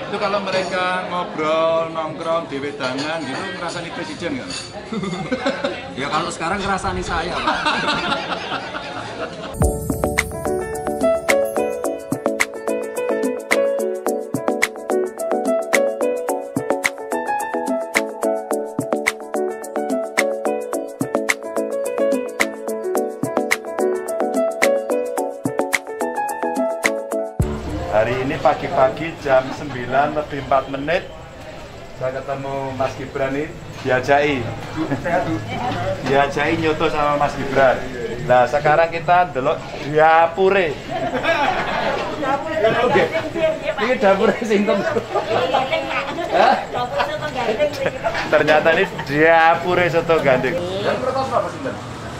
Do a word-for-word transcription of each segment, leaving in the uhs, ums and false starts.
Itu kalau mereka ngobrol, nongkrong di wedangan gitu ngerasani presiden nggak? Ya kalau sekarang ngerasani saya, Pak. Hari ini pagi-pagi jam sembilan lebih empat menit saya ketemu Mas Gibran ini diajai diajai nyoto sama Mas Gibran. Nah sekarang kita delok dapure. Ini dapure singkong. Ternyata ini dapure soto gandeng. Dan berapa berapa sih?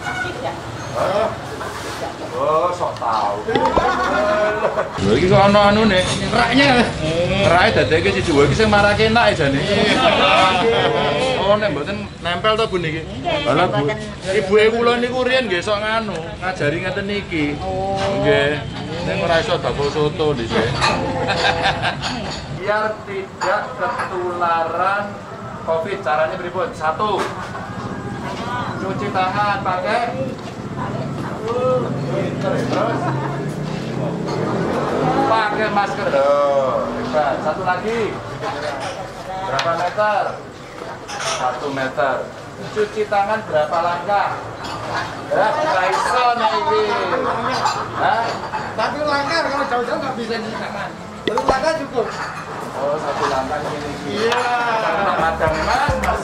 Oh, sok tahu. Lho iki kok ana anune, raknya. Rake dadeke siji wae iki sing marake enak jane. Oh, nek mboten nempel to Bu niki. Lha Bu, ibuke kula niku riyen nggih sok nganu, ngajari ngeten niki. Nggih. Nek ora iso bakul soto dhisik. Biar tidak ketularan Covid, caranya pripun? Satu. Cuci tangan pakai terus pakai masker. Oh, hebat. Satu lagi. Berapa meter? Satu meter. Cuci tangan berapa langkah? Ya, raiso nih ini. Hah? Tapi langkah kalau jauh-jauh nggak bisa cuci tangan. Satu langkah cukup. Oh, satu langkah ini. Iya. Karena madang mas, mas.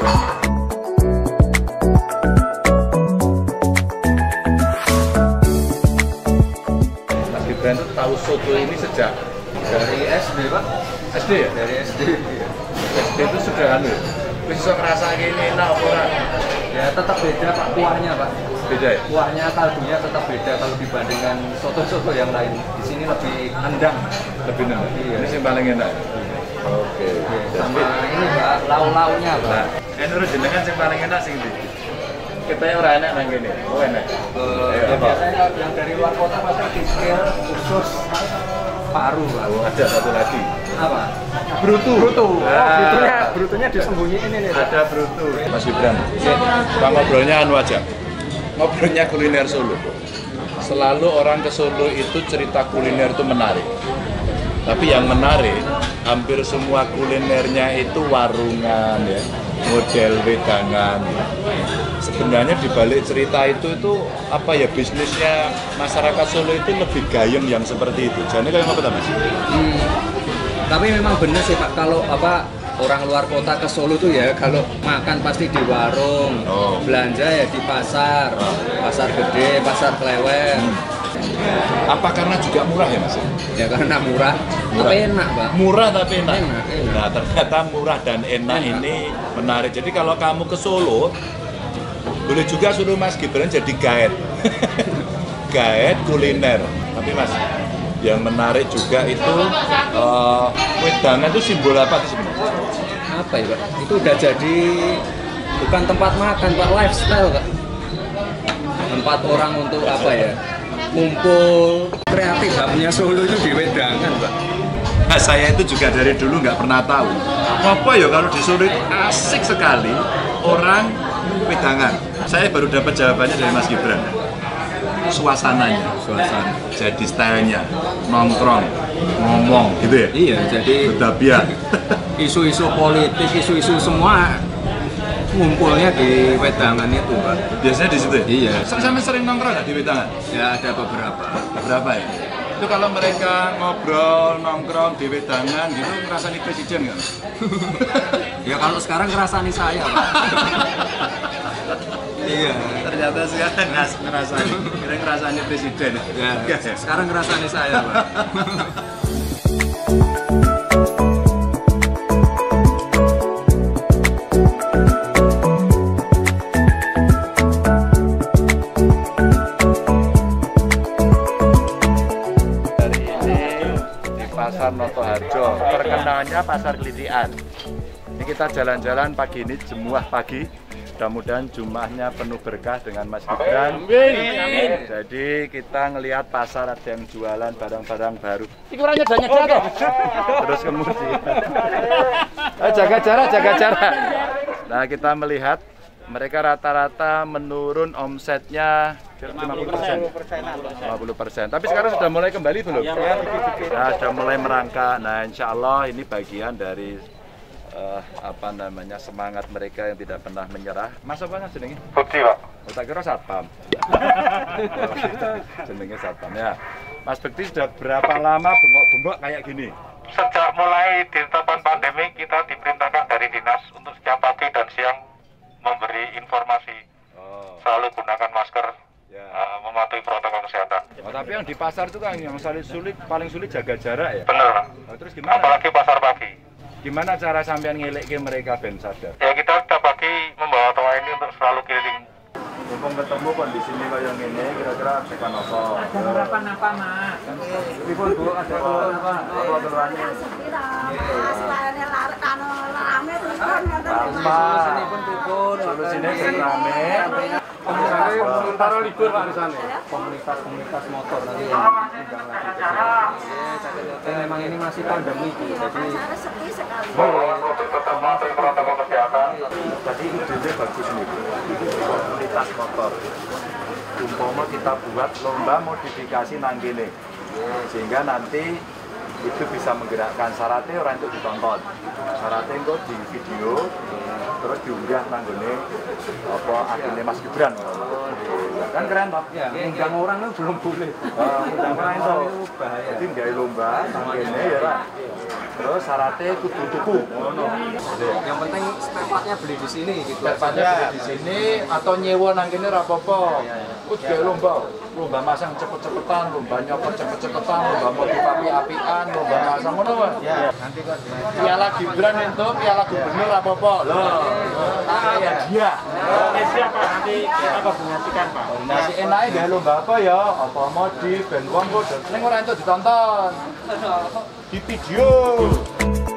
Dan itu tahu soto ini sejak Dari S D, Pak. S D ya? Dari S D. S D itu sudah kan loh. Bisa ngerasa gini enak orang. Ya tetap beda, Pak, kuahnya, Pak. Beda ya? Kuahnya, kaldunya tetap beda kalau dibandingkan soto-soto yang lain. Di sini lebih endang. Lebih enak. Iya. Ini yang paling enak. Oke. Sama ini, Pak, lau-launya, Pak. Nah, ini harus jenengan yang paling enak sih ini. Kita yang orang enak nang gini. Oh enak. Uh, Eh, ya, apa? biasanya yang dari luar kota pasti kiskil, usus, paru, Pak. Oh, ada satu lagi. Apa? Brutu. Brutu. Oh, Ah. brutunya, brutunya disembunyiin ini, Pak. Ada brutu. Mas Gibran. Kita ngobrolnya anu aja. Ngobrolnya kuliner Solo. Selalu orang ke Solo itu cerita kuliner itu menarik. Tapi yang menarik, hampir semua kulinernya itu warungan ya, model wedangan. Sebenarnya di balik cerita itu itu apa ya, bisnisnya masyarakat Solo itu lebih gayeng yang seperti itu. Jadi kayak apa Mas? Hmm. Tapi memang benar sih Pak, kalau apa orang luar kota ke Solo tuh ya kalau makan pasti di warung, Oh. belanja ya di pasar, pasar gede, pasar Klewer. Apa karena juga murah ya Mas? Ya karena murah, Murah. tapi enak Pak. Murah tapi enak. Enak, enak. Nah ternyata murah dan enak, Enak. ini menarik. Jadi kalau kamu ke Solo, boleh juga suruh Mas Gibran jadi guide. Guide kuliner. Tapi Mas, yang menarik juga itu uh, wedangan itu simbol apa sih sebenarnya? Apa ya Pak? Itu udah jadi bukan tempat makan Pak, lifestyle Pak. Tempat orang untuk apa ya? Kumpul, kreatif hubnya Solo itu di wedangan Pak. Nah, saya itu juga dari dulu nggak pernah tahu apa ya kalau di Solo itu asik sekali orang wedangan. Saya baru dapat jawabannya dari Mas Gibran. Suasananya, suasana, jadi stylenya, nongkrong, ngomong, gitu ya? Iya, jadi Berdabiat. isu-isu politik, isu-isu semua ngumpulnya di wedangan itu Pak. Biasanya di situ ya? Iya. Sama sering nongkrong nggak di wedangan? Ya ada beberapa. Berapa ya? Itu kalau mereka ngobrol, nongkrong di wedangan gitu ngerasani presiden nggak? Ya kalau sekarang ngerasani saya Pak. Iya. Ternyata sekarang ngerasani, kira ngerasani presiden. Ya, sekarang ngerasani saya Pak. Pasar Notoharjo, terkenalnya pasar Kelitian. Ini kita jalan-jalan pagi ini, jemuah pagi Mudah-mudahan jumlahnya penuh berkah dengan Mas Gibran. Amin. Amin. Jadi kita ngelihat pasar ada yang jualan barang-barang baru. Ikurannya banyak jatuh. Terus kemudian eh, jaga jarak, jaga jarak. Nah, kita melihat mereka rata-rata menurun omsetnya lima puluh persen. lima puluh persen. Tapi sekarang sudah mulai kembali belum? Nah, sudah mulai merangkak. Nah, insya Allah ini bagian dari uh, apa namanya semangat mereka yang tidak pernah menyerah. Mas apa nggak jenenge? Bukti, Pak. Oh, tak kira satpam. Jenenge satpam ya. Mas Bekti sudah berapa lama bengok-bengok kayak gini? Sejak mulai ditetapkan pandemi, kita diperintahkan dari dinas untuk setiap pagi dan siang memberi informasi. Oh. Selalu gunakan masker, ya. uh, mematuhi protokol kesehatan. Oh, tapi yang di pasar itu kan yang paling sulit, paling sulit jaga jarak ya? Benar. Oh, terus gimana? Apalagi pasar pagi. Gimana cara sampean ngelek mereka ben sadar? Ya kita setiap pagi membawa toa ini untuk selalu keliling. Mumpung ketemu kondisi ini kayak gini, kira-kira tekan apa? Ada harapan apa, Mas? Ini pun Bu, ada keluhan apa? Apa keluhannya? Solusinya pun tukun, Solusinya rame. Sementara libur Pak di sana. Komunitas-komunitas motor nanti yang undang lagi ke sini. Dan memang ini masih pandemi, jadi Mematuhi protokol kesehatan. Tadi idenya bagus nih, komunitas motor. Umpama kita buat lomba modifikasi nang kene, sehingga nanti itu bisa menggerakkan syaratnya orang itu ditonton. Syaratnya itu di video, terus diunggah nang gone apa akhirnya Mas Gibran. Kan keren toh? ya, undang orang itu belum boleh. Undang orang itu bahaya. Jadi nggak lomba nang kene ya lah. Terus syaratnya kudu tuku. Yang penting spare part-nya beli di sini gitu. Spare part-nya beli di sini atau nyewa nang kene ra apa-apa. Wis gawe lomba. Lomba masang cepet-cepetan, lomba nyopot cepet-cepetan, lomba motif api-apian, lomba masang ngono wae. Ya, nanti kok Piala Gibran itu Piala Gubernur apa-apa. Loh. Ya dia. Siapa nanti kita koordinasikan, Pak? Nasi enake gawe lomba apa ya? Apa modif ben wong kok ning ora entuk ditonton. Di video.